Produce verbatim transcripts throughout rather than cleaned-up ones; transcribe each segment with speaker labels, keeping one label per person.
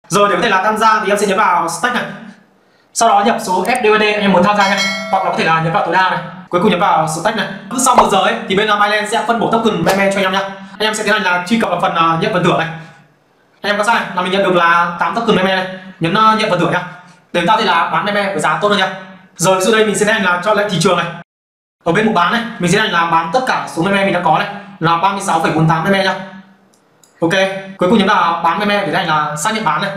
Speaker 1: Rồi để có thể là tham gia thì em sẽ nhấn vào stake này. Sau đó nhập số ép đê u ét đê anh em muốn tham gia nha. Hoặc là có thể là nhấn vào tối đa này. Cuối cùng nhấn vào stake này. Cứ sau một giờ ấy thì bên Binance sẽ phân bổ token meme cho anh em nha. Anh em sẽ tiến hành là truy cập vào phần uh, nhận phần thưởng này. Anh em có sai này là mình nhận được là tám token meme này. Nhấn uh, nhận phần thưởng nha. Để chúng ta có thể là bán meme với giá tốt hơn nha. Rồi từ đây mình sẽ tiến hành là chọn lệnh thị trường này. Ở bên mục bán này mình sẽ tiến hành là bán tất cả số meme mình đã có này là ba mươi sáu phẩy bốn tám meme nha. Ok, cuối cùng nhấn vào bán meme để tiến hành là xác nhận bán này.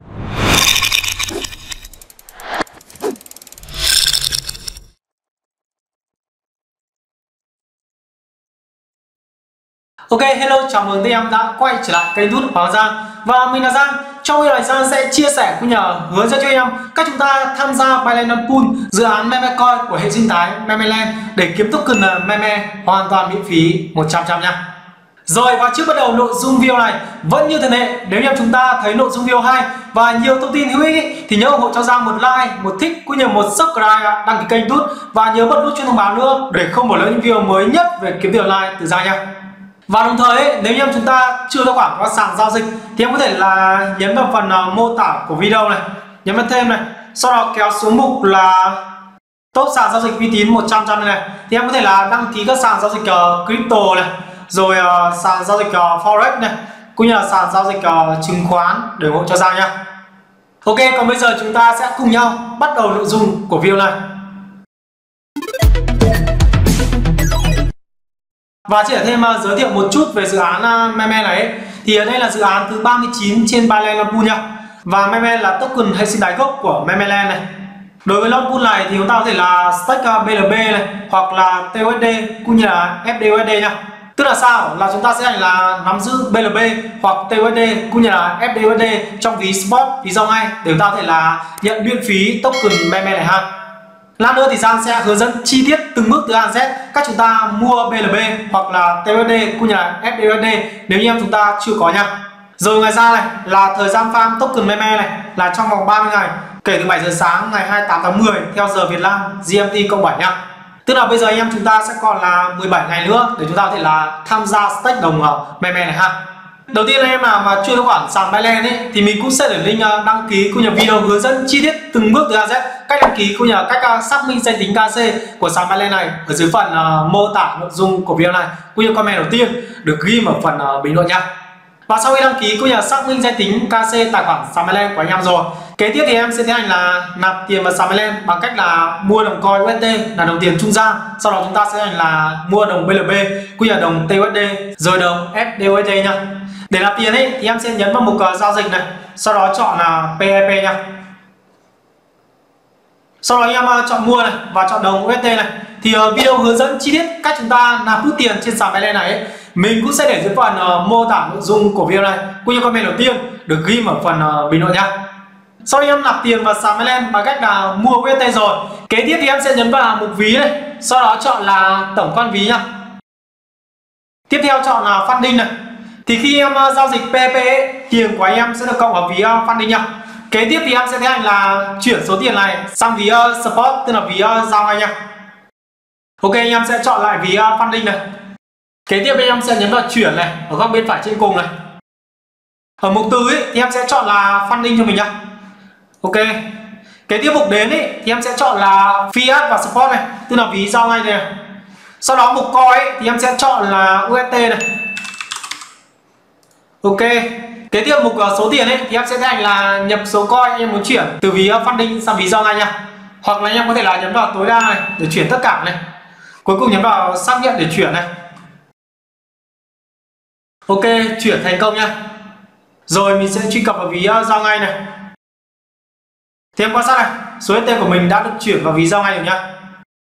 Speaker 1: Ok, hello, chào mừng các em đã quay trở lại kênh YouTube Hoàng Giang. Và mình là Giang. Trong video này Giang sẽ chia sẻ cũng nhờ hướng dẫn cho em cách chúng ta tham gia Binance Pool, dự án meme coin của hệ sinh thái Memeland để kiếm token meme hoàn toàn miễn phí một trăm phần trăm nha. Rồi, và trước bắt đầu nội dung video này vẫn như thường lệ, nếu như chúng ta thấy nội dung video hay và nhiều thông tin hữu ích thì nhớ ủng hộ cho Giang một like, một thích cũng như một subscribe, đăng ký kênh YouTube và nhớ bật nút chuông thông báo nữa để không bỏ lỡ những video mới nhất về kiếm tiền online từ Giang nha. Và đồng thời ấy, nếu như chúng ta chưa tài khoản qua sàn giao dịch thì em có thể là nhấn vào phần uh, mô tả của video này, nhấn vào thêm này, sau đó kéo xuống mục là top sàn giao dịch uy tín một trăm phần trăm này, này thì em có thể là đăng ký các sàn giao dịch uh, crypto này, rồi uh, sàn giao dịch uh, forex này, cũng như là sàn giao dịch uh, chứng khoán để ủng hộ cho Giang nha. Ok, còn bây giờ chúng ta sẽ cùng nhau bắt đầu nội dung của video này. Và chỉ để thêm uh, giới thiệu một chút về dự án uh, meme này ấy, thì đây là dự án thứ ba mươi chín trên Binance Pool nha. Và meme là token hệ sinh thái gốc của Memeland này. Đối với long pool này thì chúng ta có thể là stake uh, bê lờ bê này, hoặc là tê u ét đê cũng như là ép đê u ét đê nha. Tức là sao? Là chúng ta sẽ là nắm giữ bê lờ bê hoặc tê u ét đê cũng như là ép đê u ét đê trong ví spot, ví giao ngay để chúng ta có thể là nhận miễn phí token meme này ha. Lát nữa thì Giang sẽ hướng dẫn chi tiết từng bước từ A đến Z cách chúng ta mua bê lờ bê hoặc là tê u ét đê cũng như là ép đê u ét đê nếu như em chúng ta chưa có nha. Rồi ngoài ra này là thời gian farm token meme này là trong vòng ba mươi ngày kể từ bảy giờ sáng ngày hai mươi tám tháng mười theo giờ Việt Nam giê em tê cộng bảy nha. Tức là bây giờ anh em chúng ta sẽ còn là mười bảy ngày nữa để chúng ta có thể là tham gia stake đồng meme này ha. Đầu tiên anh em nào mà chưa có khoản sàn Binance ấy thì mình cũng sẽ để link đăng ký cũng như video hướng dẫn chi tiết từng bước từ A đến Z cách đăng ký cũng như là cách xác minh danh tính ca xê của sàn Binance này ở dưới phần uh, mô tả nội dung của video này cũng như comment đầu tiên được ghi ở phần uh, bình luận nha. Và sau khi đăng ký cũng như là xác minh danh tính ca xê tài khoản sàn Binance của anh em rồi, kế tiếp thì em sẽ tiến hành là nạp tiền vào sàn Binance bằng cách là mua đồng coin u ét đê là đồng tiền trung gian, sau đó chúng ta sẽ tiến hành là mua đồng bê lờ bê cũng như là đồng tê u ét đê rồi đồng ép đê u ét đê nha. Để nạp tiền ấy thì em sẽ nhấn vào mục uh, giao dịch này, sau đó chọn là pê e pê nha. Sau đó anh em uh, chọn mua này và chọn đồng u ét đê này. Thì uh, video hướng dẫn chi tiết cách chúng ta nạp rút tiền trên sàn Binance này ấy, mình cũng sẽ để dưới phần uh, mô tả nội dung của video này cũng như comment đầu tiên được ghi ở phần uh, bình luận nha. Sau khi em nạp tiền vào sàn Binance bằng cách là mua u ét đê rồi, kế tiếp thì em sẽ nhấn vào mục ví này, sau đó chọn là tổng quan ví nha. Tiếp theo chọn là funding này. Thì khi em uh, giao dịch pê e pê ấy, tiền của anh em sẽ được cộng vào ví uh, funding nha. Kế tiếp thì em sẽ tiến hành là chuyển số tiền này sang ví uh, support, tức là ví uh, giao ngay nha. Ok, anh em sẽ chọn lại ví uh, funding này. Kế tiếp anh em sẽ nhấn vào chuyển này ở góc bên phải trên cùng này. Ở mục từ ấy thì em sẽ chọn là funding cho mình nha. Ok. Kế tiếp mục đến ấy thì em sẽ chọn là fiat và support này, tức là ví giao ngay này. Sau đó mục coin ấy thì em sẽ chọn là u ét tê này. Ok. Kế tiếp mục uh, số tiền ấy thì em sẽ tiến hành là nhập số coin anh em muốn chuyển từ ví uh, funding sang ví giao ngay nha. Hoặc là anh em có thể là nhấn vào tối đa này để chuyển tất cả này. Cuối cùng nhấn vào xác nhận để chuyển này. Ok, chuyển thành công nha. Rồi mình sẽ truy cập vào ví uh, giao ngay này. Thì em quan sát này, số ét tê của mình đã được chuyển vào ví giao ngay rồi nha.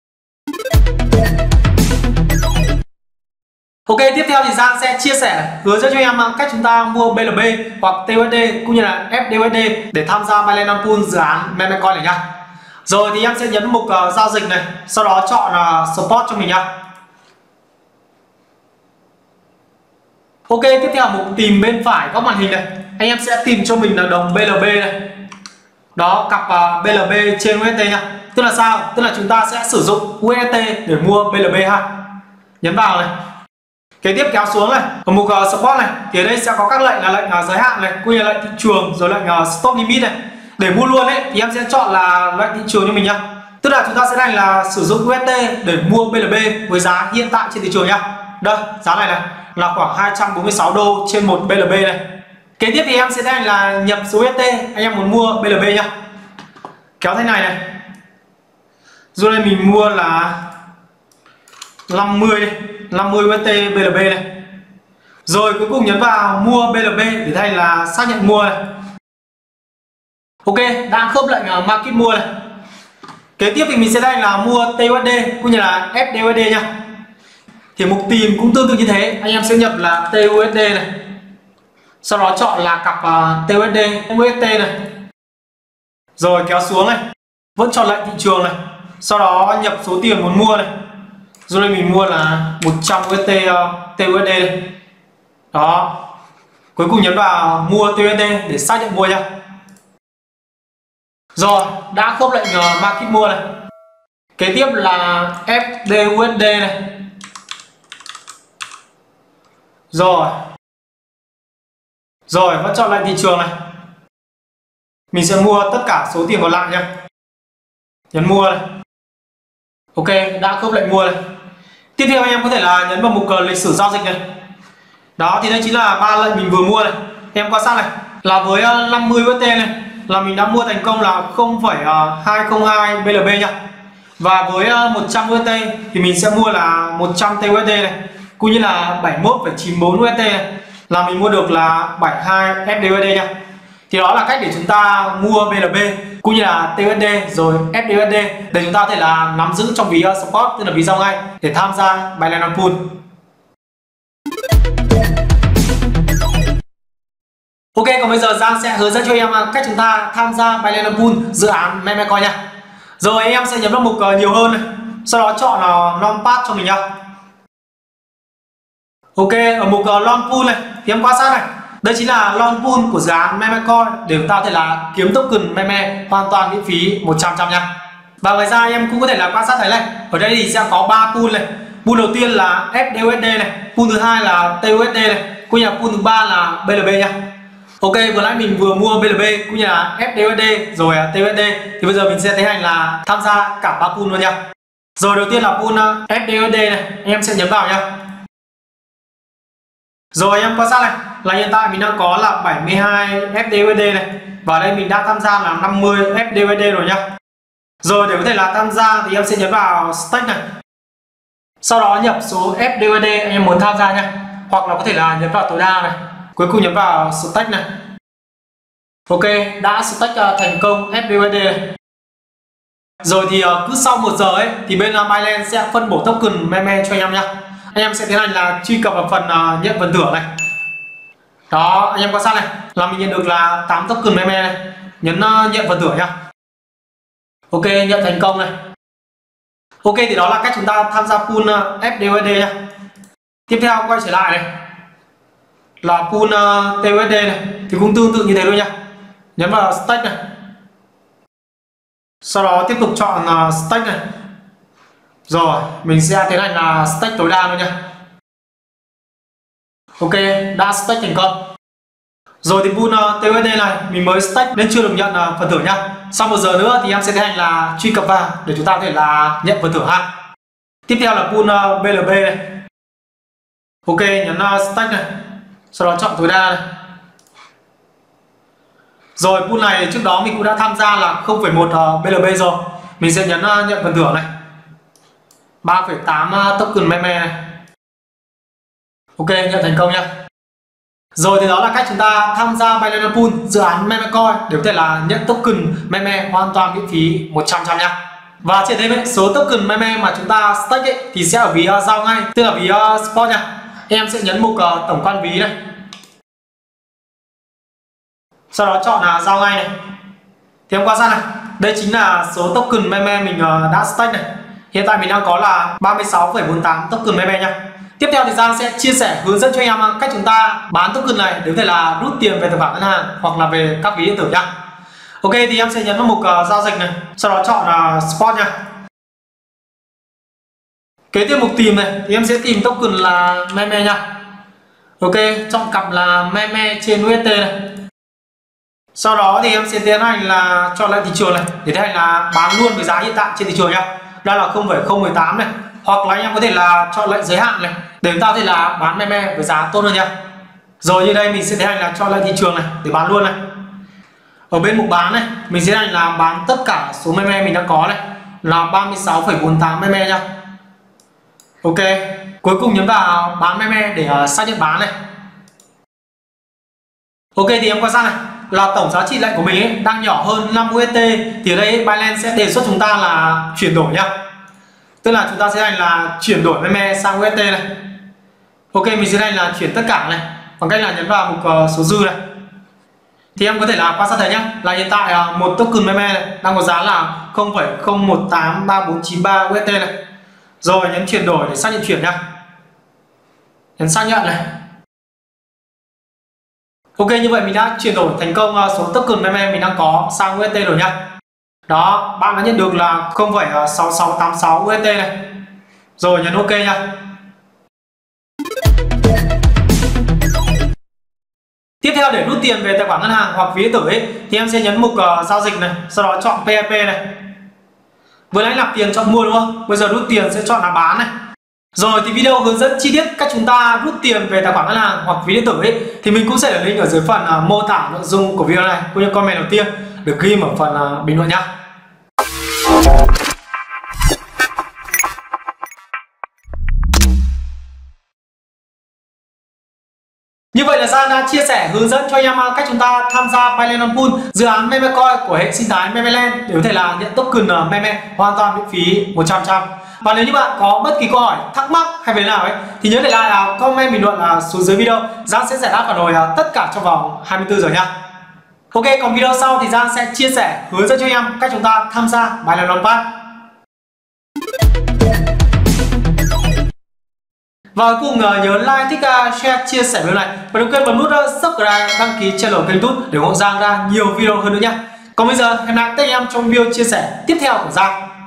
Speaker 1: Ok, tiếp theo thì Giang sẽ chia sẻ hướng dẫn cho em cách chúng ta mua bê lờ bê hoặc tê u ét đê cũng như là ép đê u ét đê để tham gia Binance Pool dự án meme coin này nha. Rồi thì em sẽ nhấn mục uh, giao dịch này, sau đó chọn uh, support cho mình nha. Ok, tiếp theo mục tìm bên phải góc màn hình này, anh em sẽ tìm cho mình là đồng bê lờ bê này. Đó, cặp uh, bê lờ bê trên u ét tê nha. Tức là sao? Tức là chúng ta sẽ sử dụng u ét tê để mua bê lờ bê ha. Nhấn vào này. Kế tiếp kéo xuống này, ở mục uh, support này thì ở đây sẽ có các lệnh là lệnh uh, giới hạn này, cũng như là lệnh thị trường, rồi lệnh uh, stop limit này. Để mua luôn ấy thì em sẽ chọn là lệnh thị trường cho mình nhá. Tức là chúng ta sẽ đánh là sử dụng u ét đê để mua bê lờ bê với giá hiện tại trên thị trường nhá. Đây, giá này này là khoảng hai trăm bốn mươi sáu đô trên một bê lờ bê này. Kế tiếp thì em sẽ đánh là nhập số u ét đê anh em muốn mua bê lờ bê nhá. Kéo thế này này. Rồi đây mình mua là năm mươi đi, năm mươi u ét đê bê lờ bê này. Rồi cuối cùng nhấn vào mua bê lờ bê để thay là xác nhận mua này. Ok, đã khớp lệnh market mua này. Kế tiếp thì mình sẽ đây là mua tê u ét đê cũng như là ép đê u ét đê nha. Thì mục tìm cũng tương tự như thế, anh em sẽ nhập là tê u ét đê này. Sau đó chọn là cặp uh, tê u ét đê, u ét tê này. Rồi kéo xuống này, vẫn chọn lệnh thị trường này. Sau đó nhập số tiền muốn mua này. Rồi đây mình mua là một trăm u ét đê uh, tê u ét đê này. Đó. Cuối cùng nhấn vào mua tê u ét đê để xác nhận mua nha. Rồi, đã khớp lệnh uh, market mua này. Kế tiếp là ép đê u ét đê này. Rồi. Rồi, vẫn chọn lệnh thị trường này. Mình sẽ mua tất cả số tiền còn lại nha. Nhấn mua này. Ok, đã khớp lệnh mua này. Tiếp theo anh em có thể là nhấn vào mục uh, lịch sử giao dịch này. Đó, thì đây chính là ba lệnh mình vừa mua này. Em quan sát này, là với uh, năm mươi u ét đê này là mình đã mua thành công là không phẩy hai không hai bê lờ bê nha. Và với uh, một trăm u ét đê thì mình sẽ mua là một trăm tê u ét đê này, cũng như là bảy mươi mốt phẩy chín bốn u ét đê này là mình mua được là bảy mươi hai ép đê u ét đê nha. Thì đó là cách để chúng ta mua bê lờ bê cũng như là tê u ét đê rồi ép đê u ét đê để chúng ta có thể là nắm giữ trong ví uh, support, tức là ví giao ngay để tham gia Binance Pool. Ok, còn bây giờ Giang sẽ hướng dẫn cho em cách chúng ta tham gia Binance Pool dự án meme coin nha. Rồi em sẽ nhấn vào mục uh, nhiều hơn này, sau đó chọn uh, long path cho mình nha. Ok, ở mục uh, long pool này thì em quan sát này, đây chính là long pool của dự án meme coin để chúng ta có thể là kiếm token meme hoàn toàn miễn phí một trăm trăm nha. Và ngoài ra em cũng có thể là quan sát thấy này, ở đây thì sẽ có ba pool này. Pool đầu tiên là ép đê u ét đê này, pool thứ hai là tê u ét đê này, cũng như là pool thứ ba là bê lờ bê nha. Ok, vừa nãy mình vừa mua bê lờ bê cũng như là ép đê u ét đê rồi tê u ét đê thì bây giờ mình sẽ tiến hành là tham gia cả ba pool luôn nha. Rồi đầu tiên là pool ép đê u ét đê này, em sẽ nhấn vào nha. Rồi em quan sát này, là hiện tại mình đang có là bảy mươi hai ép đê u ét đê này, và đây mình đã tham gia là năm mươi ép đê u ét đê rồi nha. Rồi để có thể là tham gia thì em sẽ nhấn vào stake này. Sau đó nhập số ép đê u ét đê anh em muốn tham gia nha, hoặc là có thể là nhấn vào tối đa này. Cuối cùng nhấn vào stake này. Ok, đã stake uh, thành công ép đê u ét đê này. Rồi thì uh, cứ sau một giờ ấy thì bên uh, Binance sẽ phân bổ token meme cho anh em nha. Anh em sẽ tiến hành là truy cập vào phần uh, nhận phần thưởng này. Đó, anh em quan sát này, là mình nhận được là tám token meme này. Nhấn uh, nhận phần thưởng nha. Ok, nhận thành công này. Ok, thì đó là cách chúng ta tham gia pool uh, ép đê u ét đê nha. Tiếp theo quay trở lại này, là pool uh, tê u ét đê này thì cũng tương tự như thế luôn nha. Nhấn vào stake này. Sau đó tiếp tục chọn uh, stake này. Rồi mình sẽ tiến hành là stake tối đa luôn nha. Ok, đã stake thành công. Rồi thì pool uh, tê u ét đê này mình mới stake nên chưa được nhận uh, phần thưởng nha. Sau một giờ nữa thì em sẽ tiến hành là truy cập vào để chúng ta có thể là nhận phần thưởng ha. Tiếp theo là pool uh, bê lờ bê này. Ok, nhấn uh, stake này. Sau đó chọn tối đa này. Rồi pool này trước đó mình cũng đã tham gia là không phẩy một uh, bê lờ bê rồi. Mình sẽ nhấn uh, nhận phần thưởng này, ba phẩy tám uh, token meme này. Ok, nhận thành công nha. Rồi thì đó là cách chúng ta tham gia Binance Pool dự án meme coin để có thể là nhận token meme hoàn toàn miễn phí một trăm trăm nha. Và trên đây số token meme mà chúng ta stake ấy, thì sẽ ở ví uh, giao ngay, tức là ví uh, spot nha. Em sẽ nhấn mục uh, tổng quan ví này. Sau đó chọn là giao ngay này. Thì em quan sát này, đây chính là số token meme mình uh, đã stake này. Hiện tại mình đang có là ba mươi sáu phẩy bốn tám token meme nha. Tiếp theo thì Giang sẽ chia sẻ hướng dẫn cho anh em cách chúng ta bán token này để có thể là rút tiền về tài khoản ngân hàng hoặc là về các ví điện tử nha. Ok, thì em sẽ nhấn vào mục uh, giao dịch này, sau đó chọn là uh, spot nha. Ok, Kế tiếp mục tìm này thì em sẽ tìm token là meme nha. Ok, chọn cặp là meme trên u ét tê này. Sau đó thì em sẽ tiến hành là chọn lại thị trường này để tiến hành là bán luôn với giá hiện tại trên thị trường nha. Đây là không phẩy không một tám này. Hoặc là anh em có thể là chọn lệnh giới hạn này để chúng ta có thể là bán meme với giá tốt hơn nha. Rồi như đây mình sẽ tiến hành là chọn lại thị trường này để bán luôn này. Ở bên mục bán này mình sẽ tiến hành là bán tất cả số meme mình đang có này là ba mươi sáu phẩy bốn tám meme nha. Ok, cuối cùng nhấn vào bán meme để uh, xác nhận bán này. Ok thì em quan sát này là tổng giá trị lệnh của mình ấy, đang nhỏ hơn năm u ét tê thì ở đây Binance sẽ đề xuất chúng ta là chuyển đổi nhá. Tức là chúng ta sẽ hành là chuyển đổi meme sang u ét tê này. Ok, mình sẽ hành là chuyển tất cả này bằng cách là nhấn vào mục uh, số dư này. Thì em có thể là quan sát thấy nhá, là hiện tại uh, một token meme này đang có giá là không phẩy không một tám ba bốn chín ba u ét tê này. Rồi nhấn chuyển đổi để xác nhận chuyển nhá. Nhấn xác nhận này. Ok, như vậy mình đã chuyển đổi thành công số token meme mình đang có sang u ét tê rồi nhá. Đó, bạn đã nhận được là không phẩy sáu sáu tám sáu u ét tê này. Rồi nhấn ok nha. Tiếp theo để rút tiền về tài khoản ngân hàng hoặc ví điện tử ấy, thì em sẽ nhấn mục uh, giao dịch này, sau đó chọn pê hai pê này. Vừa nãy nạp tiền chọn mua đúng không? Bây giờ rút tiền sẽ chọn là bán này. Rồi thì video hướng dẫn chi tiết cách chúng ta rút tiền về tài khoản ngân hàng hoặc ví điện tử ấy, thì mình cũng sẽ để link ở dưới phần uh, mô tả nội dung của video này, cũng như comment đầu tiên được ghi ở phần uh, bình luận nhá. Như vậy là Giang đã chia sẻ hướng dẫn cho anh em cách chúng ta tham gia Binance On Pool, dự án meme coin của hệ sinh thái Memeland để có thể là nhận token meme hoàn toàn miễn phí một trăm phần trăm. Và nếu như bạn có bất kỳ câu hỏi, thắc mắc hay về nào ấy thì nhớ để lại là comment bình luận là xuống dưới video, Giang sẽ giải đáp phản hồi tất cả trong vòng hai mươi tư giờ nha. Ok, còn video sau thì Giang sẽ chia sẻ hướng dẫn cho anh em cách chúng ta tham gia Binance On Pool. Và cuối cùng nhớ like, thích, share, chia sẻ video này và đừng quên bấm nút subscribe, đăng ký channel kênh YouTube để ủng hộ Giang ra nhiều video hơn nữa nhé. Còn bây giờ hẹn gặp lại các anh em trong video chia sẻ tiếp theo của Giang.